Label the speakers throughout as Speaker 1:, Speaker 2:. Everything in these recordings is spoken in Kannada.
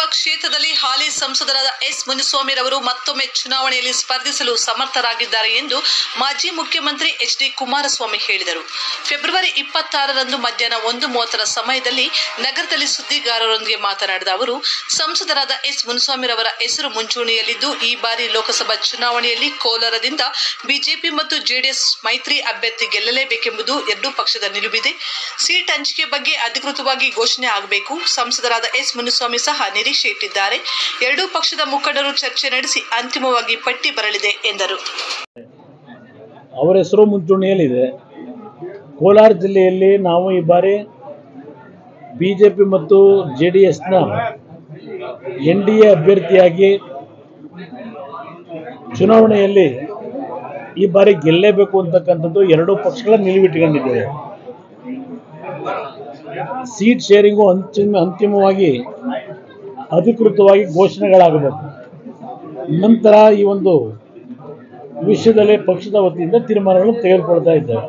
Speaker 1: ಕ್ಷೇತ್ರದಲ್ಲಿ ಹಾಲಿ ಸಂಸದರಾದ ಎಸ್ ಮುನಿಸ್ವಾಮಿರವರು ಮತ್ತೊಮ್ಮೆ ಚುನಾವಣೆಯಲ್ಲಿ ಸ್ಪರ್ಧಿಸಲು ಸಮರ್ಥರಾಗಿದ್ದಾರೆ ಎಂದು ಮಾಜಿ ಮುಖ್ಯಮಂತ್ರಿ ಎಚ್ ಡಿ ಕುಮಾರಸ್ವಾಮಿ ಹೇಳಿದರು. ಫೆಬ್ರವರಿ 26ರಂದು ಮಧ್ಯಾಹ್ನ 1:30 ಸಮಯದಲ್ಲಿ ನಗರದಲ್ಲಿ ಸುದ್ದಿಗಾರರೊಂದಿಗೆ ಮಾತನಾಡಿದ ಅವರು, ಸಂಸದರಾದ ಎಸ್ ಮುನಿಸ್ವಾಮಿರವರ ಹೆಸರು ಮುಂಚೂಣಿಯಲ್ಲಿದ್ದು ಈ ಬಾರಿ ಲೋಕಸಭಾ ಚುನಾವಣೆಯಲ್ಲಿ ಕೋಲಾರದಿಂದ ಬಿಜೆಪಿ ಮತ್ತು ಜೆಡಿಎಸ್ ಮೈತ್ರಿ ಅಭ್ಯರ್ಥಿ ಗೆಲ್ಲಲೇಬೇಕೆಂಬುದು ಎರಡೂ ಪಕ್ಷದ ನಿಲುವಿದೆ. ಸೀಟ್ ಹಂಚಿಕೆ ಬಗ್ಗೆ ಅಧಿಕೃತವಾಗಿ ಘೋಷಣೆ ಆಗಬೇಕು. ಸಂಸದರಾದ ಎಸ್ ಮುನಿಸ್ವಾಮಿ ಸಹ ನಿರೀಕ್ಷೆ ಇಟ್ಟಿದ್ದಾರೆ. ಎರಡೂ ಪಕ್ಷದ ಮುಖಂಡರು ಚರ್ಚೆ ನಡೆಸಿ ಅಂತಿಮವಾಗಿ ಪಟ್ಟಿ ಬರಲಿದೆ ಎಂದರು.
Speaker 2: ಅವರ ಹೆಸರು ಮುಂಚೂಣಿಯಲ್ಲಿದೆ. ಕೋಲಾರ ಜಿಲ್ಲೆಯಲ್ಲಿ ನಾವು ಈ ಬಾರಿ ಬಿಜೆಪಿ ಮತ್ತು ಜೆಡಿಎಸ್ನ ಎನ್ಡಿಎ ಅಭ್ಯರ್ಥಿಯಾಗಿ ಚುನಾವಣೆಯಲ್ಲಿ ಈ ಬಾರಿ ಗೆಲ್ಲೇಬೇಕು ಅಂತಕ್ಕಂಥದ್ದು ಎರಡೂ ಪಕ್ಷಗಳ ನಿಲುವಿಟ್ಟುಕೊಂಡಿದ್ದೇವೆ. ಸೀಟ್ ಶೇರಿಂಗು ಅಂತಿಮವಾಗಿ ಅಧಿಕೃತವಾಗಿ ಘೋಷಣೆಗಳಾಗಬೇಕು. ನಂತರ ಈ ಒಂದು ವಿಷಯದಲ್ಲಿ ಪಕ್ಷದ ವತಿಯಿಂದ ತೀರ್ಮಾನಗಳನ್ನು ತೆಗೆದುಕೊಳ್ತಾ ಇದ್ದೇವೆ.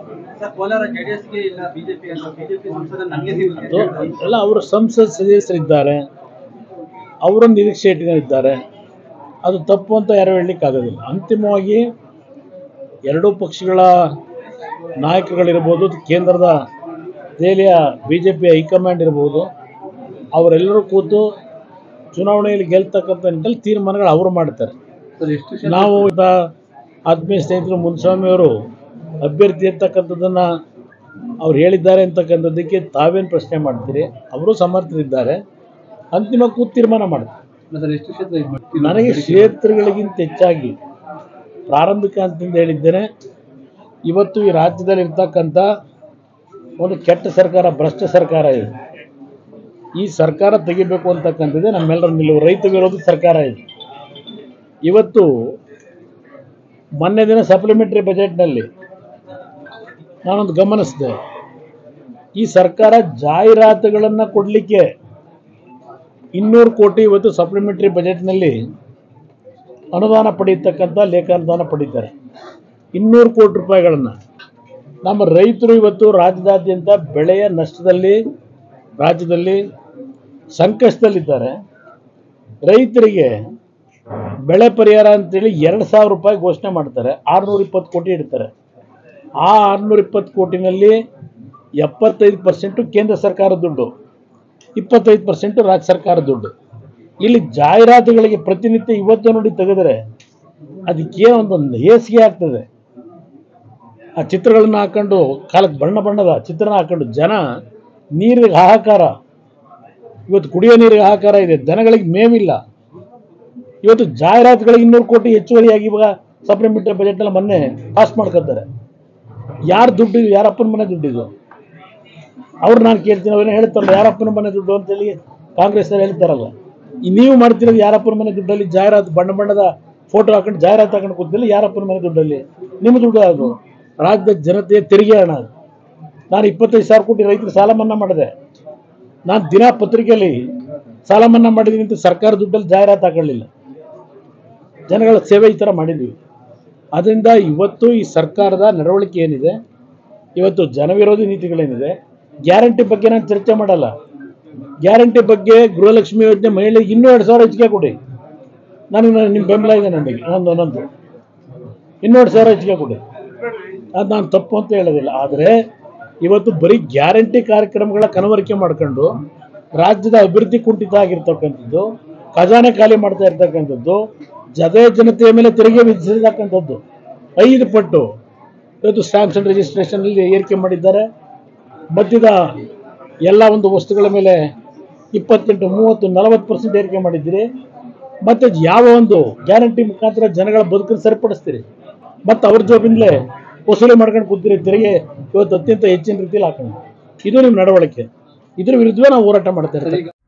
Speaker 2: ಎಲ್ಲ ಅವರು ಸಂಸತ್ ಸದಸ್ಯರಿದ್ದಾರೆ, ಅವರ ನಿರೀಕ್ಷೆ ಇಟ್ಕೊಂಡಿದ್ದಾರೆ. ಅದು ತಪ್ಪು ಅಂತ ಯಾರು ಹೇಳಲಿಕ್ಕಾಗೋದಿಲ್ಲ. ಅಂತಿಮವಾಗಿ ಎರಡೂ ಪಕ್ಷಗಳ ನಾಯಕರುಗಳಿರ್ಬೋದು, ಕೇಂದ್ರದ ದೆಹಲಿಯ ಬಿಜೆಪಿ ಹೈಕಮಾಂಡ್ ಇರ್ಬೋದು, ಅವರೆಲ್ಲರೂ ಕೂತು ಚುನಾವಣೆಯಲ್ಲಿ ಗೆಲ್ತಕ್ಕಂಥ ನಿಟ್ಟಿನಲ್ಲಿ ತೀರ್ಮಾನಗಳು ಅವರು ಮಾಡ್ತಾರೆ. ನಾವು ಆತ್ಮೀಯ ಸ್ನೇಹಿತರು ಮುನಿಸ್ವಾಮಿಯವರು ಅಭ್ಯರ್ಥಿ ಅಂತಕ್ಕಂಥದ್ದನ್ನು ಅವ್ರು ಹೇಳಿದ್ದಾರೆ ಅಂತಕ್ಕಂಥದ್ದಕ್ಕೆ ತಾವೇನು ಪ್ರಶ್ನೆ ಮಾಡ್ತೀರಿ? ಅವರು ಸಮರ್ಥರಿದ್ದಾರೆ. ಅಂತಿಮ ಕೂತು ತೀರ್ಮಾನ ಮಾಡ್ತಾರೆ. ನನಗೆ ಕ್ಷೇತ್ರಗಳಿಗಿಂತ ಹೆಚ್ಚಾಗಿ ಪ್ರಾರಂಭಿಕ ಹಂತದಿಂದ ಹೇಳಿದ್ದೇನೆ, ಇವತ್ತು ಈ ರಾಜ್ಯದಲ್ಲಿ ಇರ್ತಕ್ಕಂಥ ಒಂದು ಕೆಟ್ಟ ಸರ್ಕಾರ, ಭ್ರಷ್ಟ ಸರ್ಕಾರ ಇದೆ. ಈ ಸರ್ಕಾರ ತೆಗಿಬೇಕು ಅಂತಕ್ಕಂಥದ್ದೇ ನಮ್ಮೆಲ್ಲರ ನಿಲುವು. ರೈತ ವಿರೋಧಿ ಸರ್ಕಾರ ಇದೆ. ಇವತ್ತು ಮೊನ್ನೆ ದಿನ ಸಪ್ಲಿಮೆಂಟರಿ ಬಜೆಟ್ನಲ್ಲಿ ನಾನೊಂದು ಗಮನಿಸಿದೆ, ಈ ಸರ್ಕಾರ ಜಾಹೀರಾತುಗಳನ್ನು ಕೊಡಲಿಕ್ಕೆ 200 ಕೋಟಿ ಇವತ್ತು ಸಪ್ಲಿಮೆಂಟರಿ ಬಜೆಟ್ನಲ್ಲಿ ಅನುದಾನ ಪಡೆಯತಕ್ಕಂಥ ಲೇಖಾನುದಾನ ಪಡೀತಾರೆ. 200 ಕೋಟಿ ರೂಪಾಯಿಗಳನ್ನು ನಮ್ಮ ರೈತರು ಇವತ್ತು ರಾಜ್ಯದಾದ್ಯಂತ ಬೆಳೆಯ ನಷ್ಟದಲ್ಲಿ, ರಾಜ್ಯದಲ್ಲಿ ಸಂಕಷ್ಟದಲ್ಲಿದ್ದಾರೆ. ರೈತರಿಗೆ ಬೆಳೆ ಪರಿಹಾರ ಅಂತೇಳಿ 2,000 ರೂಪಾಯಿ ಘೋಷಣೆ ಮಾಡ್ತಾರೆ. 620 ಕೋಟಿ ಇಡ್ತಾರೆ. ಆ 620 ಕೋಟಿನಲ್ಲಿ 75% ಕೇಂದ್ರ ಸರ್ಕಾರದ ದುಡ್ಡು, 25% ರಾಜ್ಯ ಸರ್ಕಾರದ ದುಡ್ಡು. ಇಲ್ಲಿ ಜಾಹೀರಾತುಗಳಿಗೆ ಪ್ರತಿನಿತ್ಯ ಇವತ್ತು ನೋಡಿ ತೆಗೆದರೆ ಅದಕ್ಕೆ ಒಂದು ಹೇಸಿಗೆ ಆಗ್ತದೆ. ಆ ಚಿತ್ರಗಳನ್ನು ಹಾಕೊಂಡು, ಕಾಲಕ್ಕೆ ಬಣ್ಣ ಬಣ್ಣದ ಚಿತ್ರ ಹಾಕೊಂಡು ಜನ ನೀರಿಗೆ ಹಾಹಾಕಾರ. ಇವತ್ತು ಕುಡಿಯೋ ನೀರಿಗೆ ಹಾಹಾಕಾರ ಇದೆ, ದನಗಳಿಗೆ ಮೇವಿಲ್ಲ. ಇವತ್ತು ಜಾಹೀರಾತುಗಳಿಗೆ 200 ಕೋಟಿ ಹೆಚ್ಚುವರಿಯಾಗಿ ಇವಾಗ ಸಪ್ಲಿಮೆಂಟರಿ ಬಜೆಟ್ನಲ್ಲಿ ಮೊನ್ನೆ ಪಾಸ್ ಮಾಡ್ಕೊತಾರೆ. ಯಾರ ದುಡ್ಡು? ಯಾರಪ್ಪನ ಮನೆ ದುಡ್ಡಿದು? ಅವ್ರು ನಾನು ಕೇಳ್ತೀನಿ, ಅವೇನೋ ಹೇಳ್ತಾರಲ್ಲ ಯಾರಪ್ಪನ ಮನೆ ದುಡ್ಡು ಅಂತೇಳಿ ಕಾಂಗ್ರೆಸ್ನವ್ರು ಹೇಳ್ತಾರಲ್ಲ. ನೀವು ಮಾಡ್ತಿರೋದು ಯಾರಪ್ಪನ ಮನೆ ದುಡ್ಡಲ್ಲಿ ಜಾಹೀರಾತು, ಬಣ್ಣ ಬಣ್ಣದ ಫೋಟೋ ಹಾಕೊಂಡು ಜಾಹೀರಾತು ಹಾಕೊಂಡು ಕೂತಿಲ್ಲ. ಯಾರಪ್ಪನ ಮನೆ ದುಡ್ಡಲ್ಲಿ? ನಿಮ್ಮ ದುಡ್ಡು ಅದು, ರಾಜ್ಯದ ಜನತೆಯ ತೆರಿಗೆ ಹಣ. ನಾನು 25,000 ಕೋಟಿ ರೈತರು ಸಾಲ ಮನ್ನಾ ಮಾಡಿದೆ. ನಾನು ದಿನ ಪತ್ರಿಕೆಯಲ್ಲಿ ಸಾಲ ಮನ್ನಾ ಮಾಡಿದ್ದೀನಿ ಅಂತ ಸರ್ಕಾರ ದುಡ್ಡಲ್ಲಿ ಜಾಹೀರಾತು ಹಾಕೊಳ್ಳಿಲ್ಲ. ಜನಗಳ ಸೇವೆ ಈ ಥರ ಮಾಡಿದ್ವಿ. ಅದರಿಂದ ಇವತ್ತು ಈ ಸರ್ಕಾರದ ನಡವಳಿಕೆ ಏನಿದೆ, ಇವತ್ತು ಜನವಿರೋಧಿ ನೀತಿಗಳೇನಿದೆ, ಗ್ಯಾರಂಟಿ ಬಗ್ಗೆ ನಾನು ಚರ್ಚೆ ಮಾಡಲ್ಲ. ಗ್ಯಾರಂಟಿ ಬಗ್ಗೆ ಗೃಹಲಕ್ಷ್ಮಿ ಯೋಜನೆ ಮಹಿಳೆಗೆ ಇನ್ನೂ 2,000 ಹೆಚ್ಚಿಗೆ ಕೊಡಿ. ನನಗೆ ನಿಮ್ಮ ಬೆಂಬಲ ಇದೆ. ನನಗೆ ಒಂದೊಂದು ಇನ್ನೂ 2,000 ಹೆಚ್ಚಿಗೆ ಕೊಡಿ. ಅದು ನಾನು ತಪ್ಪು ಅಂತ ಹೇಳೋದಿಲ್ಲ. ಆದರೆ ಇವತ್ತು ಬರೀ ಗ್ಯಾರಂಟಿ ಕಾರ್ಯಕ್ರಮಗಳ ಕನವರಿಕೆ ಮಾಡ್ಕೊಂಡು ರಾಜ್ಯದ ಅಭಿವೃದ್ಧಿ ಕುಂಠಿತ ಆಗಿರ್ತಕ್ಕಂಥದ್ದು, ಖಜಾನೆ ಖಾಲಿ ಮಾಡ್ತಾ ಇರ್ತಕ್ಕಂಥದ್ದು, ಜನತೆಯ ಮೇಲೆ ತೆರಿಗೆ ವಿಧಿಸಿರ್ತಕ್ಕಂಥದ್ದು 5 ಪಟ್ಟು ಇವತ್ತು ಸ್ಟ್ಯಾಂಪ್ಸ್ ಅಂಡ್ ರಿಜಿಸ್ಟ್ರೇಷನಲ್ಲಿ ಏರಿಕೆ ಮಾಡಿದ್ದಾರೆ. ಮಧ್ಯದ ಎಲ್ಲ ಒಂದು ವಸ್ತುಗಳ ಮೇಲೆ 28, 30, 40% ಏರಿಕೆ ಮಾಡಿದ್ದೀರಿ. ಮತ್ತು ಯಾವ ಒಂದು ಗ್ಯಾರಂಟಿ ಮುಖಾಂತರ ಜನಗಳ ಬದುಕನ್ನು ಸರಿಪಡಿಸ್ತೀರಿ? ಮತ್ತು ಅವ್ರ ಜೋಬಿಂದಲೇ ವಸೂಲಿ ಮಾಡ್ಕೊಂಡು ಕೂತೀರಿ ತೆರಿಗೆ. ಇವತ್ತು ಅತ್ಯಂತ ಹೆಚ್ಚಿನ ರೀತಿಯಲ್ಲಿ ಹಾಕೊಂಡು ಇದು ನಿಮ್ಮ ನಡವಳಿಕೆ. ಇದ್ರ ವಿರುದ್ಧವೇ ನಾವು ಹೋರಾಟ ಮಾಡ್ತಾ ಇರ್ತೀವಿ.